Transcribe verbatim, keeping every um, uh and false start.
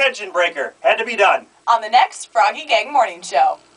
suspension breaker. Had to be done. On the next Froggy Gang Morning Show.